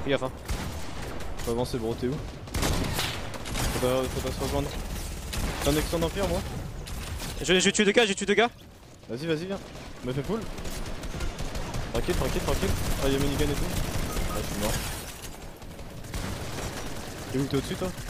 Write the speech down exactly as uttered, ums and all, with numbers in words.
Fais gaffe hein. Faut avancer bro, t'es où? Faudra, faudra se rejoindre. T'as un extend d'empire moi? Je- J'ai tué deux gars, j'ai tué deux gars. Vas-y, vas-y, viens. Me fais full. Tranquille, tranquille, tranquille. Ah, y'a minigun et tout. Ah, je suis mort. T'es où? T'es au-dessus toi?